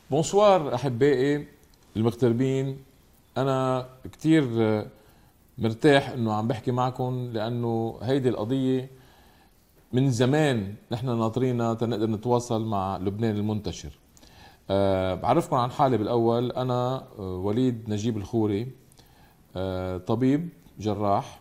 بونسوار احبائي المغتربين. انا كتير مرتاح انه عم بحكي معكم لانه هيدي القضيه من زمان نحن ناطرينها تنقدر نتواصل مع لبنان المنتشر. بعرفكم عن حالي بالاول. انا وليد نجيب الخوري، طبيب جراح،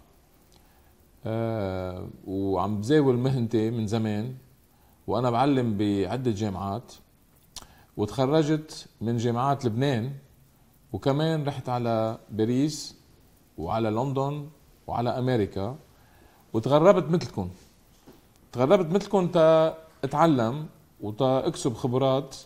وعم بزاول مهنتي من زمان، وانا بعلم بعده جامعات، وتخرجت من جامعات لبنان، وكمان رحت على باريس وعلى لندن وعلى امريكا، وتغربت مثلكم تا اتعلم وتا اكسب خبرات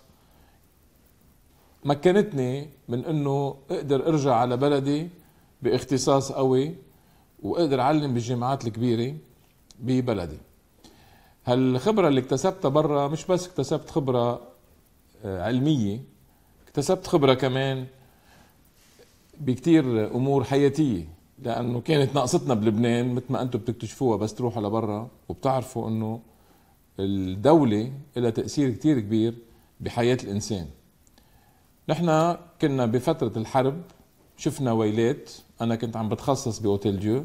مكنتني من انه اقدر ارجع على بلدي باختصاص قوي، واقدر اعلم بالجامعات الكبيره ببلدي. هالخبره اللي اكتسبتها برا مش بس اكتسبت خبره علميه، اكتسبت خبره كمان بكتير امور حياتيه، لانه كانت ناقصتنا بلبنان مثل ما انتم بتكتشفوها بس تروحوا لبرا وبتعرفوا انه الدوله لها تاثير كتير كبير بحياه الانسان. نحن كنا بفتره الحرب شفنا ويلات. انا كنت عم بتخصص باوتيل ديو،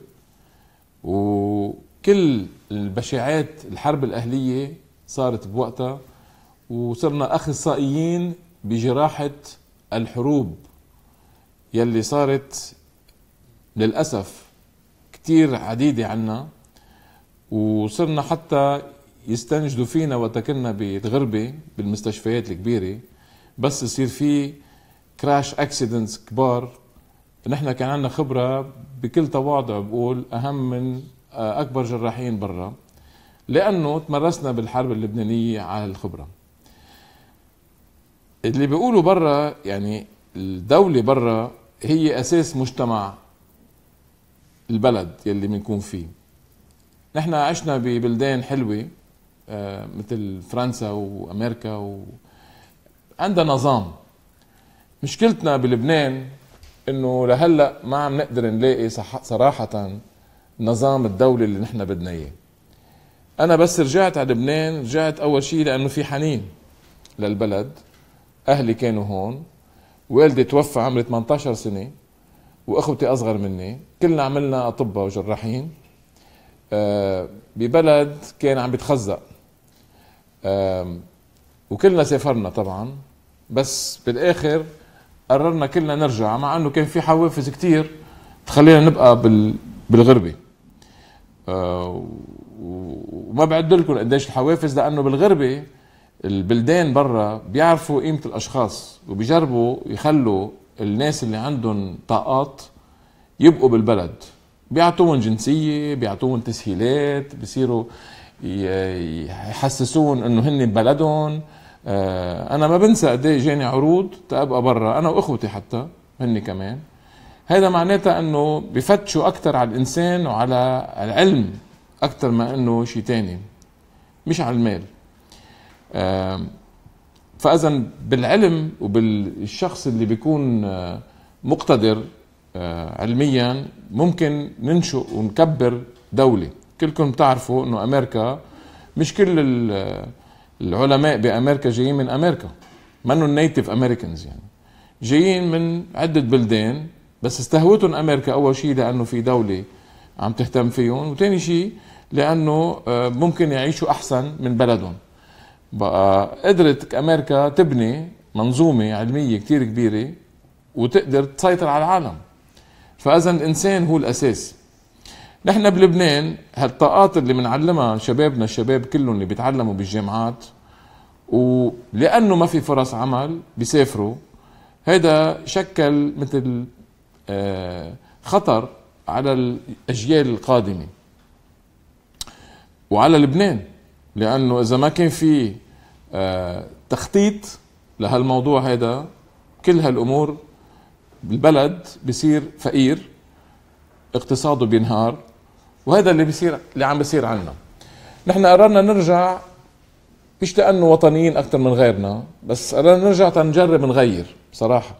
وكل البشاعات الحرب الاهليه صارت بوقتها، وصرنا اخصائيين بجراحه الحروب يلي صارت للأسف كتير عديدة عنا، وصرنا حتى يستنجدوا فينا وقت كنا بالغربة بالمستشفيات الكبيرة، بس يصير في كراش اكسيدنتس كبار. نحن كان عندنا خبرة بكل تواضع، بقول أهم من أكبر جراحين برا، لأنه تمرسنا بالحرب اللبنانية على الخبرة. اللي بيقولوا برا يعني الدولة برا هي أساس مجتمع البلد يلي بنكون فيه. نحن عشنا ببلدان حلوة مثل فرنسا وأمريكا عندها نظام. مشكلتنا بلبنان إنه لهلأ ما عم نقدر نلاقي صراحة نظام الدولة اللي نحن بدنا إياه. أنا بس رجعت على لبنان، رجعت أول شيء لأنه في حنين للبلد. أهلي كانوا هون، والدي توفى عمري 18 سنة، واخوتي اصغر مني، كلنا عملنا اطباء وجراحين ببلد كان عم بيتخزق، وكلنا سافرنا طبعا، بس بالاخر قررنا كلنا نرجع، مع انه كان في حوافز كتير تخلينا نبقى بالغربة. وما بعد لكم قديش الحوافز، لانه بالغربة البلدان برا بيعرفوا قيمة الاشخاص، وبيجربوا يخلوا الناس اللي عندهم طاقات يبقوا بالبلد، بيعطوهم جنسية، بيعطوهم تسهيلات، بيصيروا يحسسون انه هن ببلدهم. انا ما بنسى قد ايه جاني عروض تبقى برا، انا واخوتي حتى هن كمان. هذا معناتها انه بفتشوا اكثر على الانسان وعلى العلم اكثر ما انه شيء تاني، مش على المال. فاذا بالعلم وبالشخص اللي بيكون مقتدر علميا ممكن ننشئ ونكبر دولة. كلكم بتعرفوا انه امريكا مش كل العلماء بامريكا جايين من امريكا، منهم النيتيف امريكانز، يعني جايين من عدة بلدان، بس استهوتهم امريكا اول شيء لانه في دولة عم تهتم فيهم، وثاني شيء لانه ممكن يعيشوا احسن من بلدهم. بقى قدرت امريكا تبني منظومة علمية كتير كبيرة وتقدر تسيطر على العالم. فاذا الانسان هو الاساس. نحن بلبنان هالطاقات اللي بنعلمها شبابنا، الشباب كلهم اللي بيتعلموا بالجامعات، ولانه ما في فرص عمل بيسافروا، هذا شكل مثل خطر على الاجيال القادمة وعلى لبنان، لانه اذا ما كان في تخطيط لهالموضوع هذا، كل هالامور بالبلد بيصير فقير، اقتصاده بينهار، وهذا اللي بيصير، اللي عم بيصير عنا. نحن قررنا نرجع مش لانه وطنيين اكثر من غيرنا، بس قررنا نرجع تنجرب نغير بصراحه.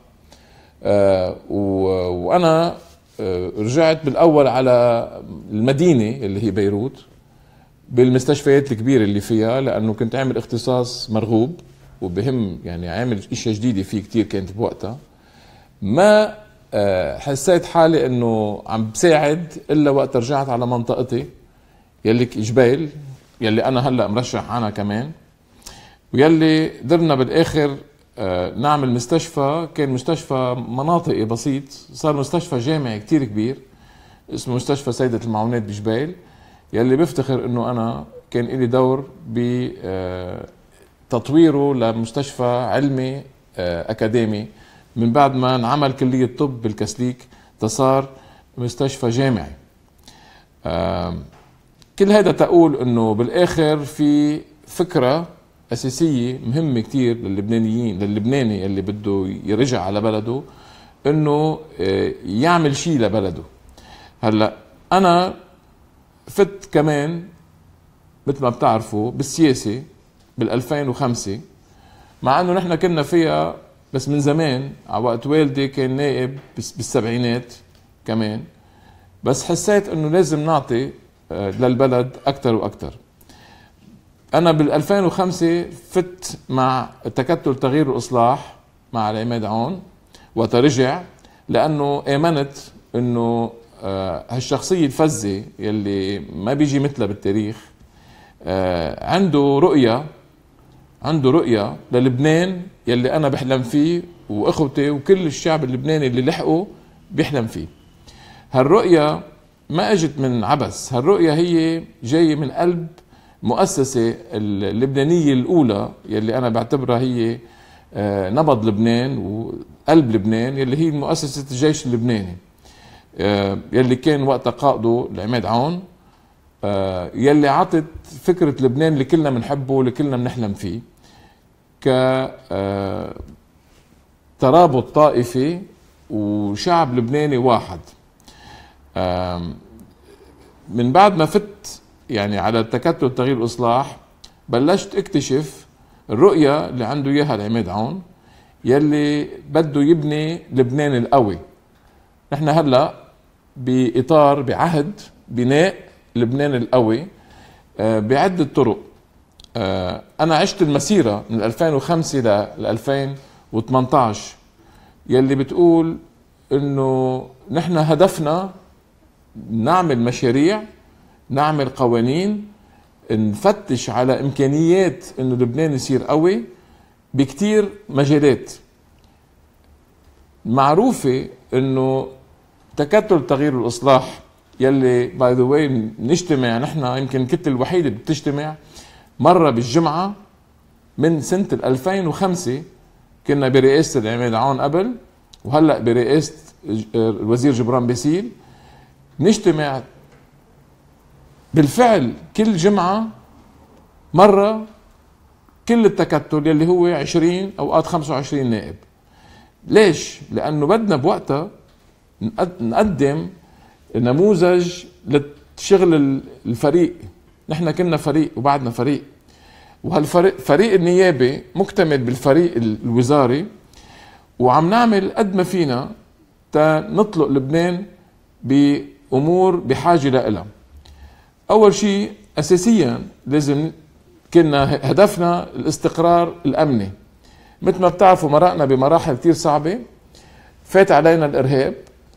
وانا رجعت بالاول على المدينه اللي هي بيروت، بالمستشفيات الكبيره اللي فيها، لانه كنت عامل اختصاص مرغوب وبهم يعني عامل اشياء جديدة فيه كتير كانت بوقتها، ما حسيت حالي انه عم بساعد الا وقت رجعت على منطقتي يلي جبيل، يلي انا هلا مرشح عنها كمان، ويلي قدرنا بالاخر نعمل مستشفى. كان مستشفى مناطقي بسيط، صار مستشفى جامعي كتير كبير اسمه مستشفى سيدة المعونات بجبيل، يلي بفتخر انه انا كان لي دور بتطويره لمستشفى علمي اكاديمي من بعد ما انعمل كلية طب بالكسليك تصار مستشفى جامعي. كل هذا تقول انه بالاخر في فكرة اساسية مهمة كتير للبنانيين، للبناني اللي بده يرجع على بلده انه يعمل شيء لبلده. هلا انا فت كمان مثل ما بتعرفوا بالسياسة بال2005، مع انه نحن كنا فيها بس من زمان، على وقت والدي كان نائب بالسبعينات كمان، بس حسيت انه لازم نعطي للبلد اكتر واكتر. انا بال2005 فت مع تكتل تغيير والاصلاح مع العماد عون وترجع، لانه امنت انه هالشخصية الفزة يلي ما بيجي مثلها بالتاريخ عنده رؤية للبنان يلي أنا بحلم فيه وإخوتي وكل الشعب اللبناني اللي لحقه بيحلم فيه. هالرؤية ما اجت من عبث، هالرؤية هي جاية من قلب مؤسسة اللبنانية الأولى يلي أنا بعتبرها هي نبض لبنان وقلب لبنان، يلي هي مؤسسة الجيش اللبناني يلي كان وقتها قائده العماد عون، يلي عطت فكرة لبنان اللي كلنا بنحبه واللي كلنا بنحلم فيه كترابط طائفي وشعب لبناني واحد. من بعد ما فت يعني على التكتل تغيير الإصلاح بلشت اكتشف الرؤية اللي عنده إياها العماد عون يلي بده يبني لبنان القوي. نحن هلأ بإطار بعهد بناء لبنان القوي بعدة طرق. أنا عشت المسيرة من 2005 ل 2018 يلي بتقول إنه نحن هدفنا نعمل مشاريع، نعمل قوانين، نفتش على إمكانيات إنه لبنان يصير قوي بكتير مجالات. معروفة إنه تكتل تغيير الإصلاح يلي باي ذا واي نجتمع نحن، يمكن كنت الوحيدة اللي بتجتمع مرة بالجمعة من سنة 2005. كنا برئاسة العماد عون قبل، وهلأ برئاسة الوزير جبران باسيل نجتمع بالفعل كل جمعة مرة، كل التكتل يلي هو 20 أوقات 25 نائب. ليش؟ لأنه بدنا بوقتها نقدم نموذج للشغل الفريق. نحن كنا فريق وبعدنا فريق، وهالفريق فريق النيابي مكتمل بالفريق الوزاري، وعم نعمل قد ما فينا تنطلق لبنان بأمور بحاجة لها. أول شيء أساسيا لازم كنا هدفنا الاستقرار الأمني. مثل ما بتعرفوا مرقنا بمراحل كتير صعبة، فات علينا الإرهاب،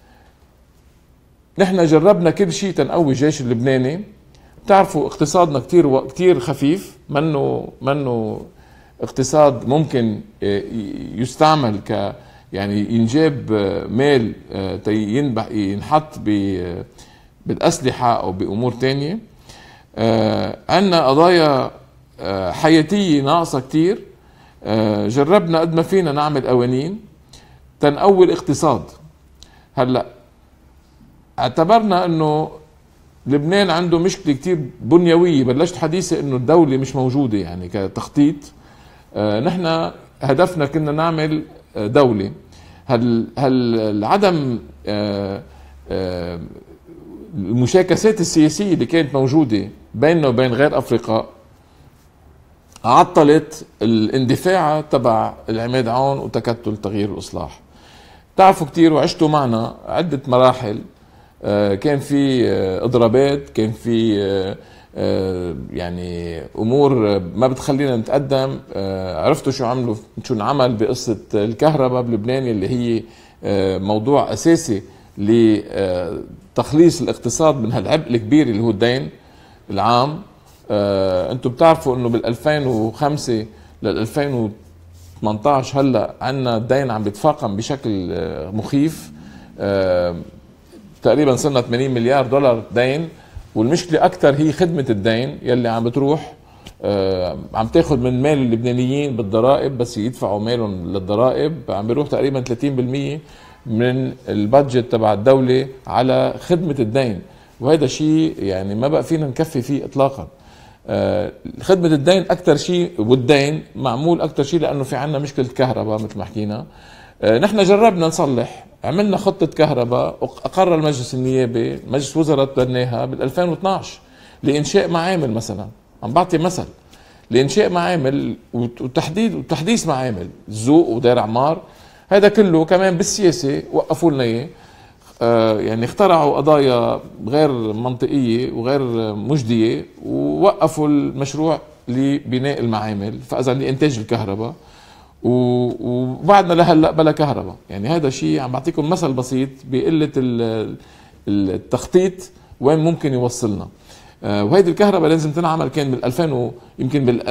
نحن جربنا كل شيء تنقوي الجيش اللبناني. بتعرفوا اقتصادنا كتير خفيف، منه اقتصاد ممكن يستعمل يعني ينجاب مال ينحط بالأسلحة أو بأمور تانية. عنا قضايا حياتية ناقصة كتير. جربنا قد ما فينا نعمل قوانين تنقوي الاقتصاد. هلأ اعتبرنا انه لبنان عنده مشكلة كتير بنيوية، بلشت حديثة انه الدولة مش موجودة يعني كتخطيط. نحن هدفنا كنا نعمل دولة. العدم المشاكسات السياسية اللي كانت موجودة بيننا وبين غير أفريقيا عطلت الاندفاع تبع العماد عون وتكتل تغيير الإصلاح. تعرفوا كتير وعشتوا معنا عدة مراحل، كان في اضرابات، كان في يعني امور ما بتخلينا نتقدم. عرفتوا شو انعمل بقصه الكهرباء بلبنان اللي هي موضوع اساسي لتخليص الاقتصاد من هالعبء الكبير اللي هو الدين العام. انتم بتعرفوا انه بال 2005 لل 2018 هلا عندنا الدين عم بيتفاقم بشكل مخيف. تقريبا صرنا 80 مليار دولار دين، والمشكله اكثر هي خدمه الدين يلي عم بتروح عم تاخذ من مال اللبنانيين بالضرائب. بس يدفعوا مالهم للضرائب عم بيروح تقريبا 30% من البادجت تبع الدوله على خدمه الدين، وهذا شيء يعني ما بقى فينا نكفي فيه اطلاقا. خدمه الدين اكثر شيء، والدين معمول اكثر شيء لانه في عندنا مشكله كهرباء مثل ما حكينا. نحن جربنا نصلح، عملنا خطة كهرباء أقر المجلس النيابي، مجلس وزراء بناها بال 2012 لإنشاء معامل. مثلا عم بعطي مثل لإنشاء معامل وتحديث معامل الزوق ودير عمار. هذا كله كمان بالسياسة وقفوا لنا إياه. يعني اخترعوا قضايا غير منطقية وغير مجدية ووقفوا المشروع لبناء المعامل، فإذا لإنتاج الكهرباء، وبعدنا لهلا بلا كهرباء. يعني هذا شيء عم بعطيكم مثل بسيط بقله التخطيط وين ممكن يوصلنا. وهيدي الكهرباء لازم تنعمل كان بال 2000 يمكن بال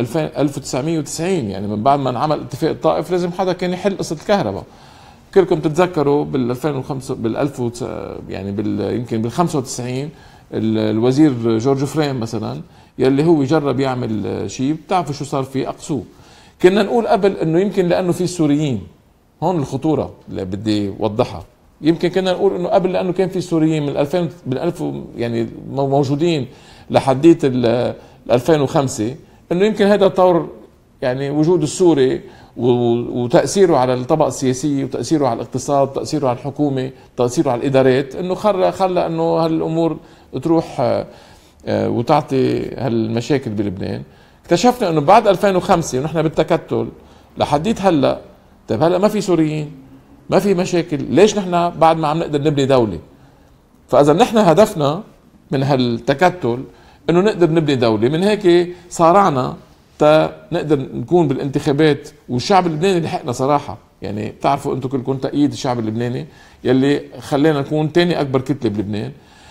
1990، يعني من بعد ما انعمل اتفاق الطائف لازم حدا كان يحل قصه الكهرباء. كلكم تتذكروا بال 2005 يعني يمكن بال 95 الوزير جورج فريم مثلا يلي هو جرب يعمل شيء، بتعرفوا شو صار فيه؟ اقصوه. كنا نقول قبل انه يمكن لانه في سوريين، هون الخطوره اللي بدي اوضحها. يمكن كنا نقول انه قبل لانه كان في سوريين من 2000 يعني موجودين لحديت ال 2005، انه يمكن هذا طور يعني وجود السوري وتاثيره على الطبقه السياسيه وتاثيره على الاقتصاد وتاثيره على الحكومه وتاثيره على الادارات، انه خلى انه هالامور تروح وتعطي هالمشاكل بلبنان. اكتشفنا انه بعد 2005 ونحن بالتكتل لحديت هلا، طيب هلا ما في سوريين، ما في مشاكل، ليش نحن بعد ما عم نقدر نبني دولة؟ فاذا نحن هدفنا من هالتكتل انه نقدر نبني دولة، من هيك صارعنا تا نقدر نكون بالانتخابات. والشعب اللبناني لحقنا صراحة، يعني بتعرفوا انتم كلكم تأييد الشعب اللبناني يلي خلينا نكون تاني اكبر كتلة بلبنان.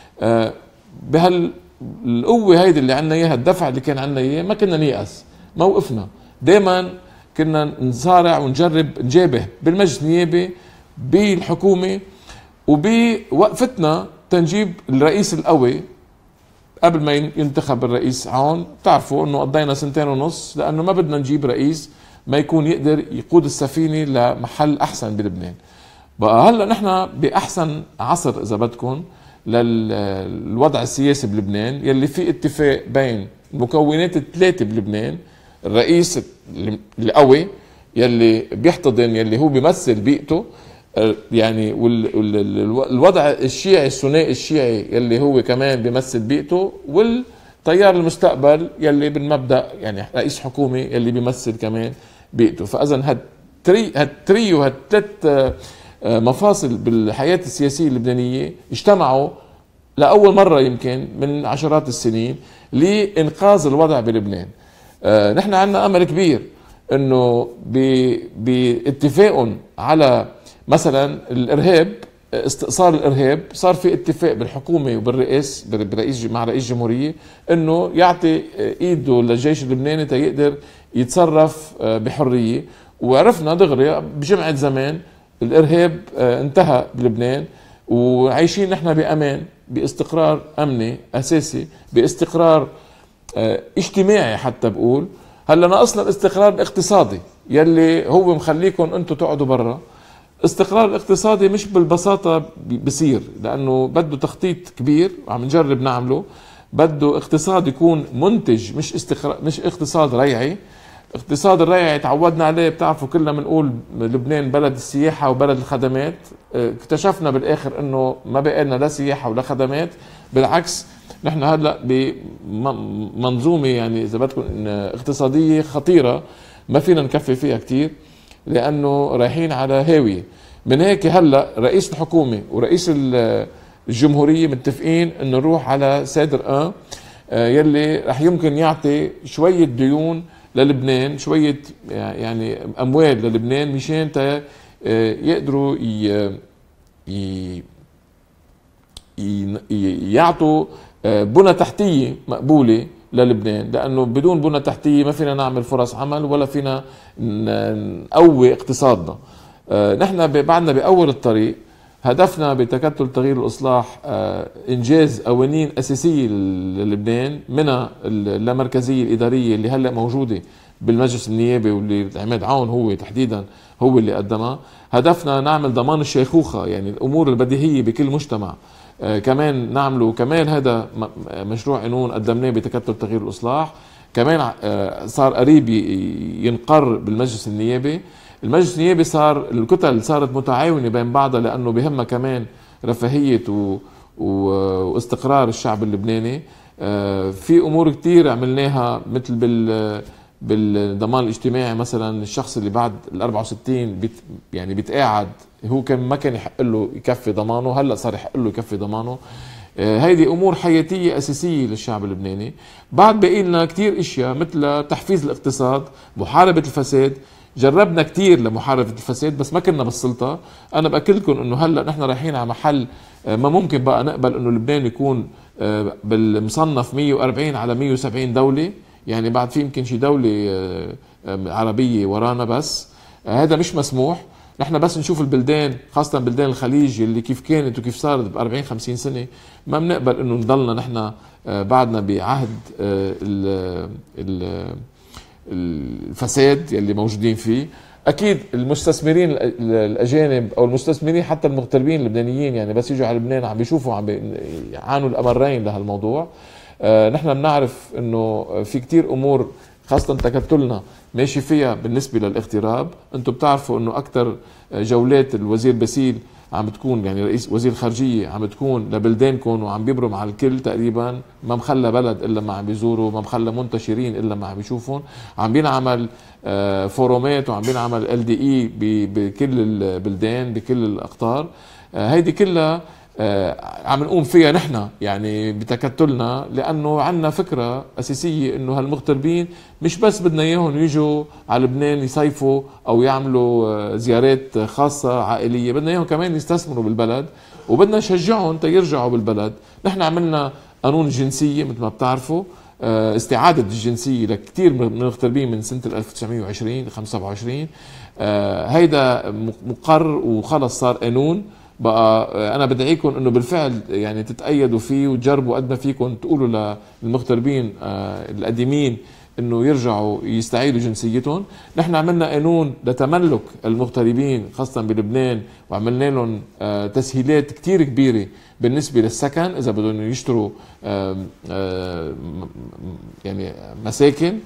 القوة هيدي اللي عنا اياها، الدفع اللي كان عنا اياه، ما كنا نيأس. موقفنا دايما كنا نصارع ونجرب نجابه بالمجلس النيابي بالحكومة وبوقفتنا تنجيب الرئيس القوي قبل ما ينتخب الرئيس عون. تعرفوا انه قضينا 2.5 سنين لانه ما بدنا نجيب رئيس ما يكون يقدر يقود السفينة لمحل احسن بلبنان. بقى هلا نحن باحسن عصر اذا بدكم للوضع السياسي بلبنان، يلي في اتفاق بين المكونات الثلاثة بلبنان: الرئيس القوي يلي بيحتضن يلي هو بيمثل بيئته، يعني والوضع الشيعي الثنائي الشيعي يلي هو كمان بيمثل بيئته، والتيار المستقبل يلي بالمبدأ يعني رئيس حكومة يلي بيمثل كمان بيئته. فإذا هالتريو هالثلاث مفاصل بالحياة السياسية اللبنانية اجتمعوا لأول مرة يمكن من عشرات السنين لإنقاذ الوضع بلبنان. نحن عندنا أمل كبير أنه باتفاق على مثلا الإرهاب، استئصال الإرهاب، صار في اتفاق بالحكومة وبالرئيس مع رئيس جمهورية أنه يعطي إيده للجيش اللبناني تيقدر يتصرف بحرية. وعرفنا دغري بجمعة زمان الإرهاب انتهى بلبنان، وعايشين نحن بأمان، باستقرار أمني أساسي، باستقرار اجتماعي حتى بقول. هلا ناقصنا الاستقرار الاقتصادي يلي هو مخليكم انتم تقعدوا برا. الاستقرار الاقتصادي مش بالبساطة بصير، لأنه بده تخطيط كبير وعم نجرب نعمله. بده اقتصاد يكون منتج، مش اقتصاد ريعي. اقتصاد الريعي تعودنا عليه، بتعرفوا كلنا بنقول لبنان بلد السياحة وبلد الخدمات. اكتشفنا بالآخر انه ما بقى لنا لا سياحة ولا خدمات، بالعكس نحن هلا بمنظومة يعني اذا بدكم اقتصادية خطيرة ما فينا نكفي فيها كتير، لانه رايحين على هاوية. من هيك هلا رئيس الحكومة ورئيس الجمهورية متفقين انه نروح على سادر يلي رح يمكن يعطي شوية ديون للبنان، شوية يعني أموال للبنان مشان يقدروا يعطوا بنى تحتية مقبولة للبنان، لأنه بدون بنى تحتية ما فينا نعمل فرص عمل ولا فينا نقوي اقتصادنا. نحن بعدنا بأول الطريق. هدفنا بتكتل تغيير الإصلاح إنجاز قوانين أساسية للبنان، منها اللامركزية الإدارية اللي هلأ موجودة بالمجلس النيابي واللي عماد عون هو تحديدا هو اللي قدمها. هدفنا نعمل ضمان الشيخوخة، يعني الأمور البديهية بكل مجتمع كمان نعمله. كمان هذا مشروع قانون قدمناه بتكتل تغيير الإصلاح، كمان صار قريب ينقر بالمجلس النيابي. المجلس النيابي صار الكتل صارت متعاونة بين بعضها، لأنه بهمها كمان رفاهية واستقرار الشعب اللبناني. في أمور كتير عملناها مثل بالضمان الاجتماعي مثلا. الشخص اللي بعد ال 64 يعني بيتقاعد، هو ما كان يحق له يكفي ضمانه، هلا صار يحق له يكفي ضمانه. هيدي امور حياتيه اساسيه للشعب اللبناني. بعد باقي لنا كثير اشياء مثل تحفيز الاقتصاد، محاربه الفساد. جربنا كثير لمحاربه الفساد بس ما كنا بالسلطه. انا باكد لكم انه هلا نحن رايحين على محل ما ممكن بقى نقبل انه لبنان يكون بالمصنف 140 على 170 دوله. يعني بعد في يمكن شي دولة عربية ورانا، بس هذا مش مسموح. نحن بس نشوف البلدان، خاصة بلدان الخليج اللي كيف كانت وكيف صارت ب 40-50 سنة، ما بنقبل انه نضلنا نحن بعدنا بعهد الفساد يلي موجودين فيه. اكيد المستثمرين الاجانب او المستثمرين حتى المغتربين اللبنانيين يعني بس يجوا على لبنان عم بيشوفوا عم يعانوا الامرين لهالموضوع. نحن بنعرف انه في كتير امور خاصة تكتلنا ماشي فيها بالنسبة للاغتراب. انتم بتعرفوا انه اكثر جولات الوزير باسيل عم بتكون، يعني رئيس وزير الخارجية عم بتكون لبلدانكم وعم بيبرم على الكل تقريبا. ما مخلى بلد الا ما عم بيزوروا، ما مخلى منتشرين الا ما عم بيشوفون. عم بينعمل فورومات وعم بينعمل LDE بكل البلدان بكل الاقطار. هيدي كلها عم نقوم فيها نحن يعني بتكتلنا، لانه عندنا فكره اساسيه انه هالمغتربين مش بس بدنا اياهم يجوا على لبنان يصيفوا او يعملوا زيارات خاصه عائليه، بدنا اياهم كمان يستثمروا بالبلد وبدنا نشجعهم تيرجعوا بالبلد. نحن عملنا قانون الجنسيه مثل ما بتعرفوا، استعاده الجنسيه لكثير من المغتربين من سنه 1920 25. هيدا مقر وخلص صار قانون بقى. انا بدعيكم انه بالفعل يعني تتأيدوا فيه وتجربوا قد ما فيكم تقولوا للمغتربين القديمين انه يرجعوا يستعيدوا جنسيتهم. نحن عملنا قانون لتملك المغتربين خاصة بلبنان، وعملنا لهم تسهيلات كتير كبيرة بالنسبة للسكن اذا بدهم يشتروا يعني مساكن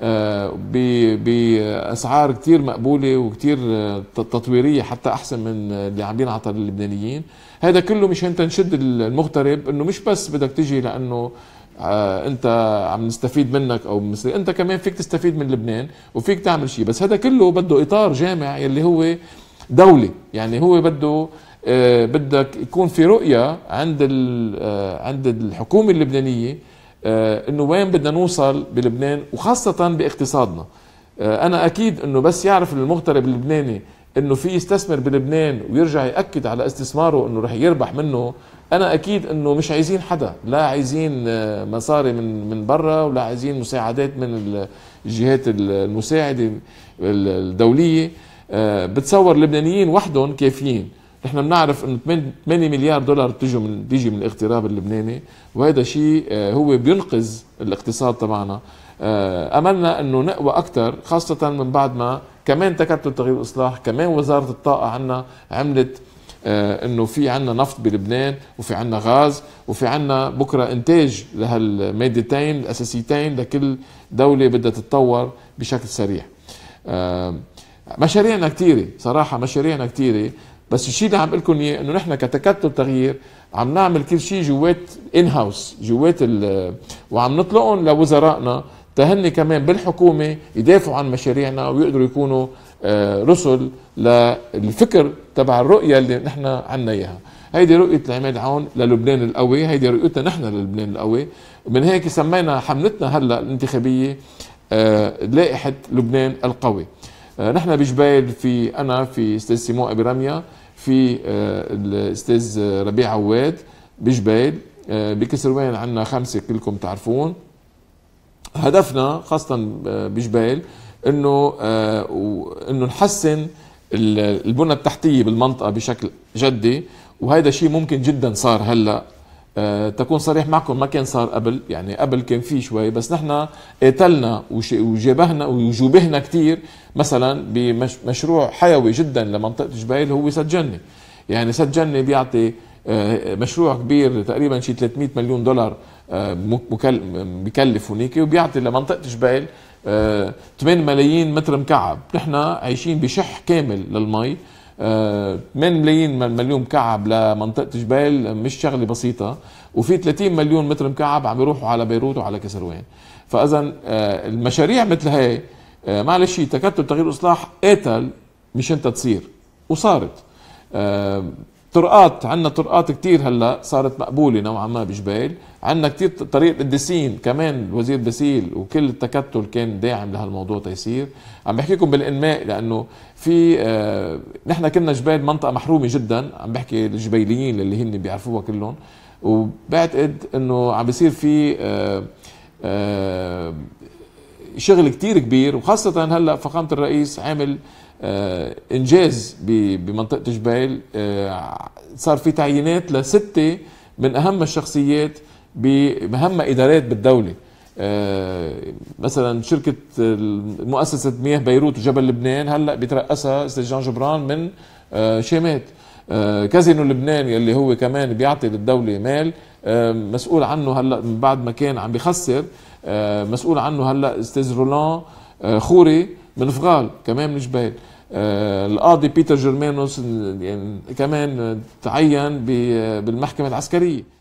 بأسعار كتير مقبولة وكتير تطويرية، حتى أحسن من اللي عم بينعطى للبنانيين. هذا كله مشان تنشد المغترب إنه مش بس بدك تجي لأنه أنت عم نستفيد منك أو مصري، أنت كمان فيك تستفيد من لبنان وفيك تعمل شيء. بس هذا كله بده إطار جامع يلي هو دولي. يعني هو بده بدك يكون في رؤية عند الحكومة اللبنانية انه وين بدنا نوصل بلبنان وخاصة باقتصادنا. انا اكيد انه بس يعرف المغترب اللبناني انه في يستثمر بلبنان ويرجع يأكد على استثماره انه رح يربح منه، انا اكيد انه مش عايزين حدا، لا عايزين مصاري من برا ولا عايزين مساعدات من الجهات المساعدة الدولية. بتصور اللبنانيين وحدهم كافيين. نحن بنعرف انه 8 مليار دولار تيجي من الاغتراب اللبناني، وهذا شيء هو بينقذ الاقتصاد تبعنا. املنا انه نقوى اكثر خاصة من بعد ما كمان تكتل تغيير الاصلاح، كمان وزارة الطاقة عنا عملت انه في عنا نفط بلبنان وفي عنا غاز وفي عنا بكرة انتاج لهالمادتين الاساسيتين لكل دولة بدها تتطور بشكل سريع. مشاريعنا كثيرة صراحة، مشاريعنا كثيرة، بس الشيء اللي عم اقول لكم اياه انه نحن كتكتل تغيير عم نعمل كل شيء جوات ان هاوس جوات وعم نطلقهم لوزرائنا تهني كمان بالحكومه يدافعوا عن مشاريعنا ويقدروا يكونوا رسل للفكر تبع الرؤيه اللي نحن عنا اياها. هيدي رؤيه العماد عون للبنان القوي، هيدي رؤيتنا نحن للبنان القوي. من هيك سمينا حملتنا هلا الانتخابيه لائحه لبنان القوي. نحن بجبال، انا في استاذ سيمون ابي رميه، في الاستاذ ربيع عواد بجبال، بكسروان عندنا 5 كلكم تعرفون. هدفنا خاصه بجبال انه نحسن البنى التحتيه بالمنطقه بشكل جدي، وهذا شيء ممكن جدا صار هلا. تكون صريح معكم، ما كان صار قبل، يعني قبل كان في شوي، بس نحن قاتلنا وجابهنا وجوبهنا كثير. مثلا بمشروع حيوي جدا لمنطقه جبيل هو سد جنة. يعني سد جنة بيعطي مشروع كبير تقريبا شي 300 مليون دولار بكلف هنيك، وبيعطي لمنطقه جبيل 8 ملايين متر مكعب. نحن عايشين بشح كامل للمي. 8 مليون مكعب لمنطقة جبال مش شغلة بسيطة، وفي 30 مليون متر مكعب عم يروحوا على بيروت وعلى كسروان. فإذا المشاريع مثل هاي معلش تكتل تغيير إصلاح قاتل مش انت تصير، وصارت. طرقات، عندنا طرقات كتير هلا صارت مقبوله نوعا ما بجبال. عندنا كتير طريق القديسين كمان، الوزير باسيل وكل التكتل كان داعم لهالموضوع تيصير. عم بحكي لكم بالانماء لانه في نحن كنا جبال منطقه محرومه جدا، عم بحكي الجبيليين اللي هن بيعرفوها كلهم. وبعتقد انه عم بيصير في شغل كتير كبير، وخاصه هلا فخامه الرئيس عامل انجاز بمنطقه جبيل. صار في تعيينات ل6 من اهم الشخصيات بمهمة ادارات بالدوله. مثلا شركه مؤسسه مياه بيروت وجبل لبنان هلا بيترأسها استاذ جان جبران من شامات. كازينو لبنان يلي هو كمان بيعطي للدوله مال، مسؤول عنه هلا من بعد ما كان عم بيخسر، مسؤول عنه هلا استاذ رولان خوري من فغال كمان من جبال. القاضي بيتر جرمانوس يعني كمان تعين بالمحكمة العسكرية.